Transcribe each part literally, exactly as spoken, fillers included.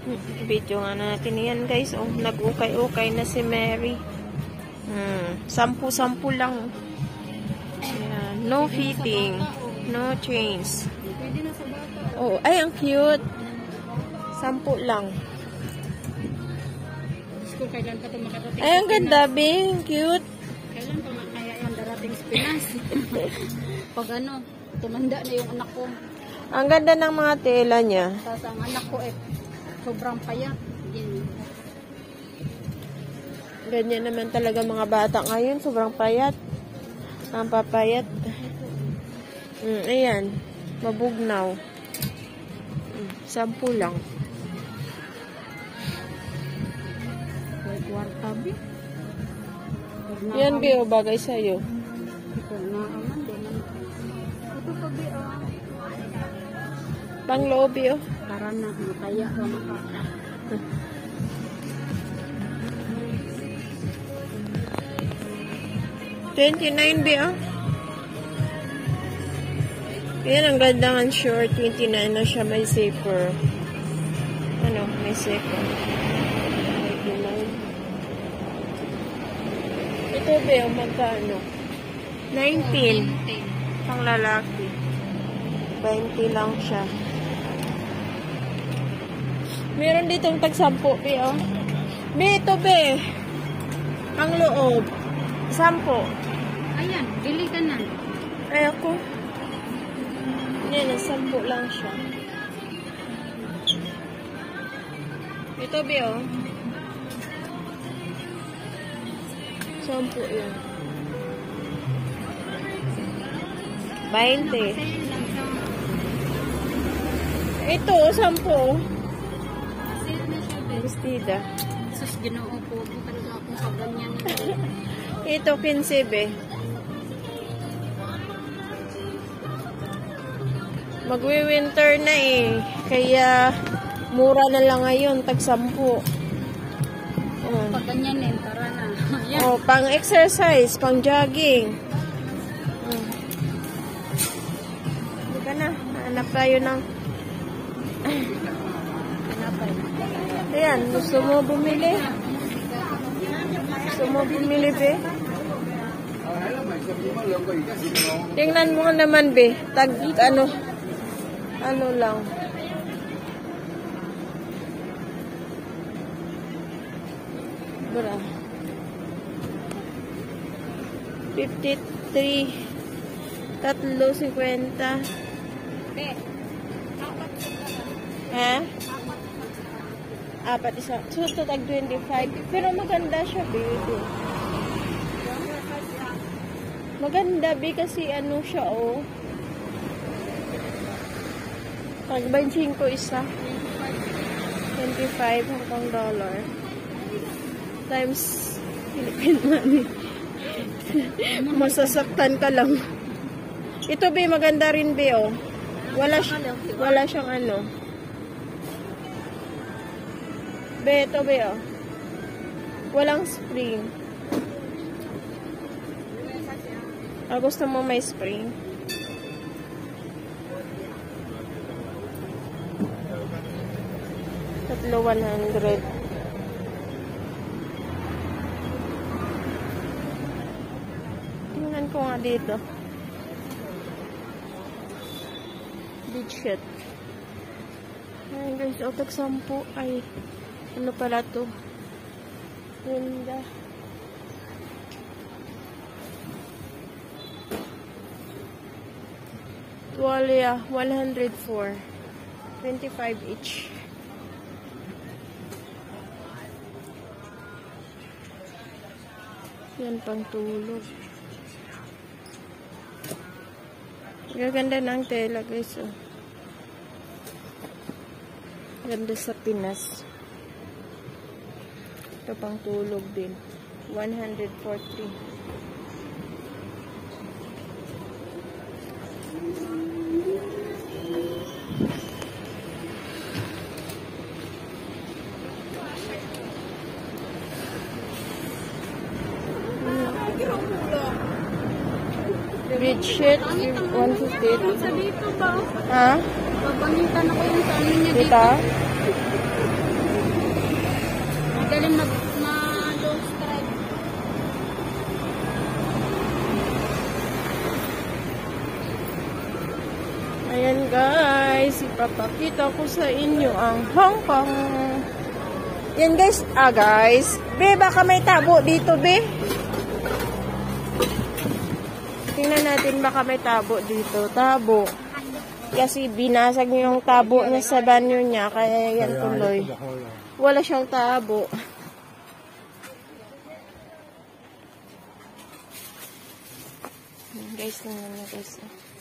Video nga natin yan guys. Oh, nag-ukay-ukay na si Mary. Hmm, sampu-sampu lang. Ayan. No fitting. No chains. Pwede na sa bata. Oh, ay ang cute. Sampu lang. School, kailan pa ito makarating? Ay, ang ganda, Bing. Cute. Kailan pa kaya yan darating sa Pinas? Pag ano, tumanda na yung anak ko. Ang ganda ng mga tela niya. Tapos ang anak ko eh, sobrang payat. Yan. Ganyan naman talaga mga bata ngayon. Sobrang payat. Ang papayat. Mm, ayan. Mabugnaw. Mm, sampu lang. May kwarta, bi. Yan, Bi, o bagay sa'yo. Ito na aman, di man. Ito pa, bi, ah. Pang loob, Bi, o. Para na, makaya ka makaka. twenty-nine, Bi, o. Yan, ang ganda ng short. twenty-nine na siya. May zipper. Ano? May zipper. twenty-nine. Ito, Bi, o. Magkano? nineteen. Pang lalaki. twenty lang siya. Meron ditong tag-sampo, Bi, o. Bi, ito, Bi. Ang loob. Sampo. Ayan, bili ka na. Ay, ako. Yan, sampo lang siya. Ito, Bi, o. Sampo yan. twenty. Ito, sampo. Sale na siya, be. Bestida. Sus, ginoo po. Talaga akong kaganyan. Ito, fifteen, Be. Magwi-winter na eh. Kaya, mura na lang ngayon. Tag-sampu. Oh. Pag ganyan eh, tara na. Ayan. Oh, pang-exercise, pang-jogging. Oh. Hindi ka na. Hanap tayo ng... Hanapay. Ayan, gusto mo bumili? Gusto mo bumili, Be? Tingnan mo naman, Be. Tag, ano, ano lang. Bura. fifty-three. Tatlo, cinquenta. Be, apat sa tara. Ha? Apat isa. So, ito tag twenty-five. Pero maganda siya, Be. Maganda, Be, kasi ano siya, oh. Pag benching ko isa. twenty-five hanggang dollar. Times Philippine money. Masasaktan ka lang. Ito, Be, maganda rin, Be, oh. Wala, wala siyang ano. Be, ito, Be, oh. Walang spring. Ah, gusto mo may spring? Tatlo, one hundred. Tingnan ko nga dito. Beach shirt. Ayan guys, o tag-sampu. Ay, ano pala to? Ganda. Tuwalya, one hundred four. twenty-five each. Yan pang tulog. Gaganda ng tela guys, oh. Ganda sa Pinas. Ito pang tulog din. one hundred forty. Bedsheet, one fifty. Sa dito ba? Ha? Pabangitan ako yung sa amin niya dito. Dito? Magaling mag ma-long strike. Ayan guys, ipapakita ko sa inyo ang Hong Kong. Yan guys, ah guys. Be, baka may tabo dito, be. Tingnan natin baka may tabo dito. Tabo. Kasi binasag niyo yung tabo niya sa banyo niya, kaya yan tuloy. Wala siyang tabo. Guys, tingnan niyo guys.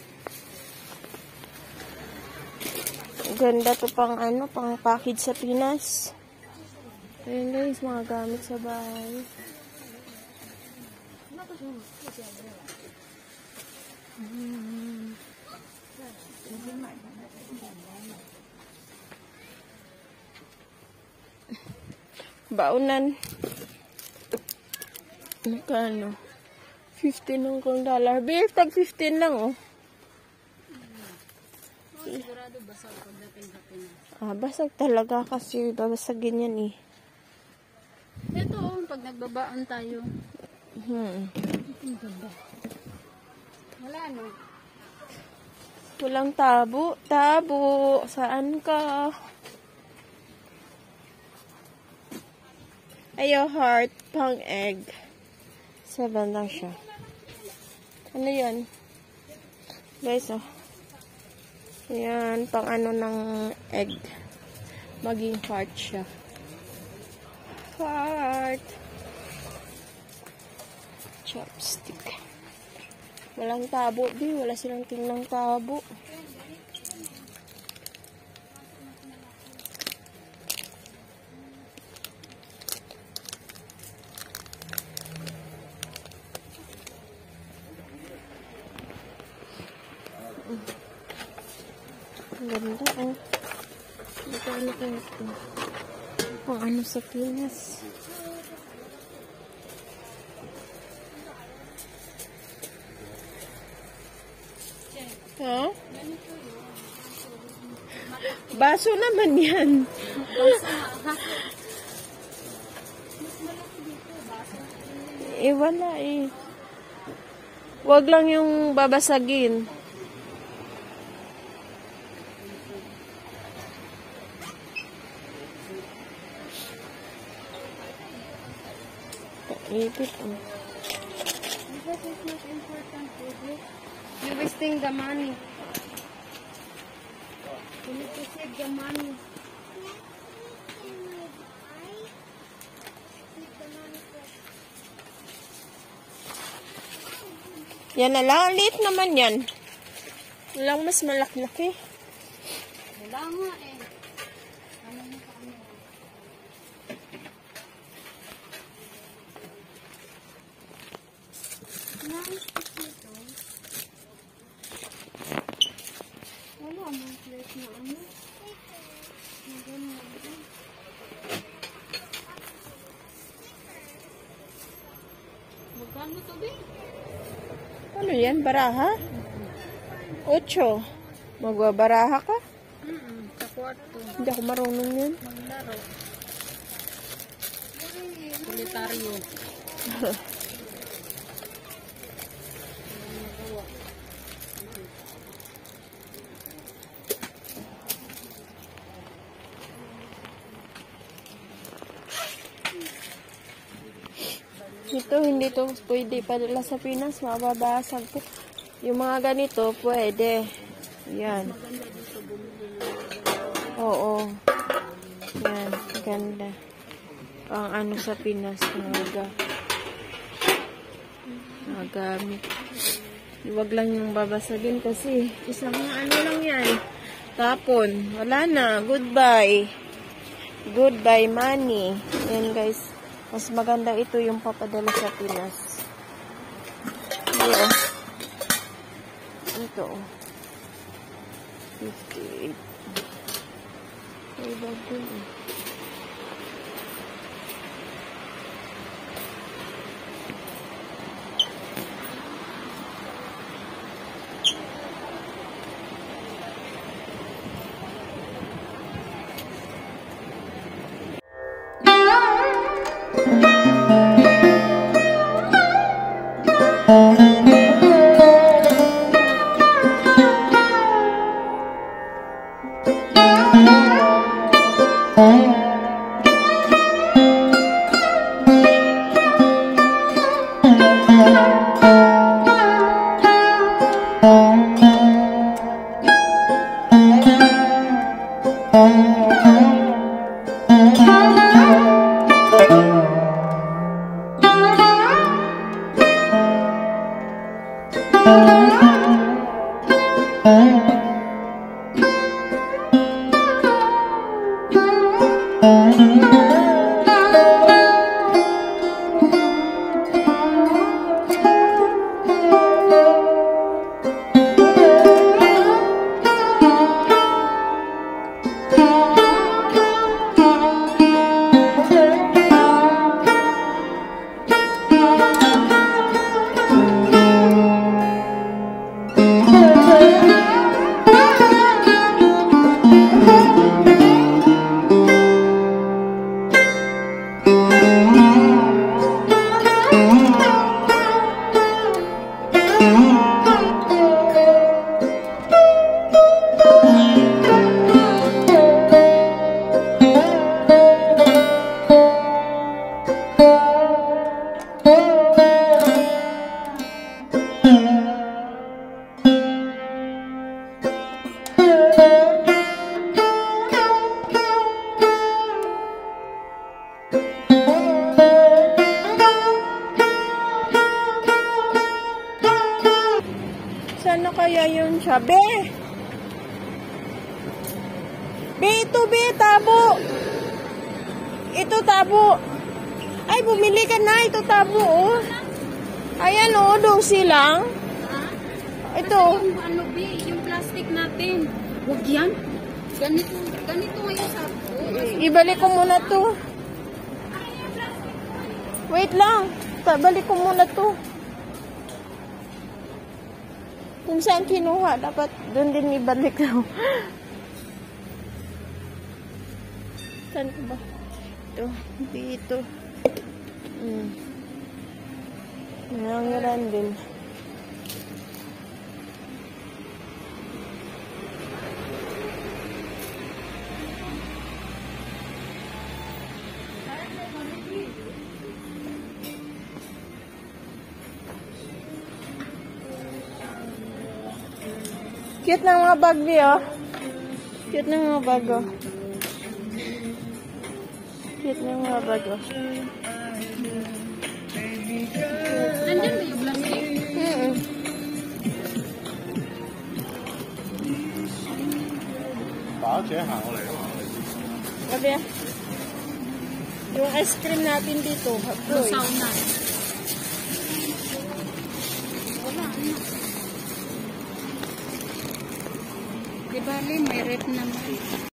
Ganda to pang ano, pang package sa Pinas. Ayan guys, mga gamit sa bahay. Hmm. Baunan. Magkano? fifteen Hong Kong dollar. Beer, tag fifteen lang oh. Sigurado basag pagdating sa Pinas. Ah, basag talaga kasi babasagin yan eh. Ito, oh, pag nagbabaan tayo. Hmm. Wala, no? Walang tabo. Tabo. Saan ka? Ayo, heart. Pang egg. Seven lang siya. Ano yan? Guys, oh. Yan, pang ano ng egg. Maging heart siya. Heart. Chopstick. Walang tabo, di. Wala silang tinglang tabo. Ang ganda, oh. Ito, ano kayo ito? Pang ano sa Pinas. Ha? Baso naman yan. Eh, wala eh. Wag lang yung babasagin. Ipit oh. Because it's not important to do. You're wasting the money. You need to save the money. Yan na lang. Liit naman yan. Walang mas malaki-laki. Wala nga eh. Ano mo pa ano? Nice ito. Wala mong plate na ano. Maganda. Magkano to ba? Ano yan? Baraha? Ocho. Magbabaraha ka? Mm-mm. Sa kwarto. Hindi ako marunong yun. Maglaro. Solitaryo. Ito, hindi to pwede padala sa Pinas. Mababasag to. Yung mga ganito, pwede. Yan. Oo. Yan. Ganda. Ang ano sa Pinas. Mga mga gamit. Huwag lang yung babasagin kasi isang ano lang yan. Tapon. Wala na. Goodbye. Goodbye money. Yan guys. Mas maganda ito yung papadala sa Pinas. Yeah. Ito. fifty-eight. Ay, bago eh. Sana kaya yun siya? Be! Be, ito be, tabo! Ito tabo! Ay, bumili ka na! Ito tabo, oh! Ayan, oh, dosi lang. Ito. Yung ano, B, yung plastic natin. Huwag yan. Ganito, ganito ngayon sa Ibalik ko muna to. Wait lang. Balik ko muna to. Kung saan kinuha, dapat doon din ibalik lang. Saan ko ba? Ito. Dito. Hmm. Nangangaran din. Cute ng mga bag niyo. Cute ng mga bag, oh. Cute ng mga bag, oh. Nandyan ba yung plastic? Mm-mm. Sabi ah. Yung ice cream natin dito. Yung Haploy. sauna. Wala, ano. Di bali, may rep naman.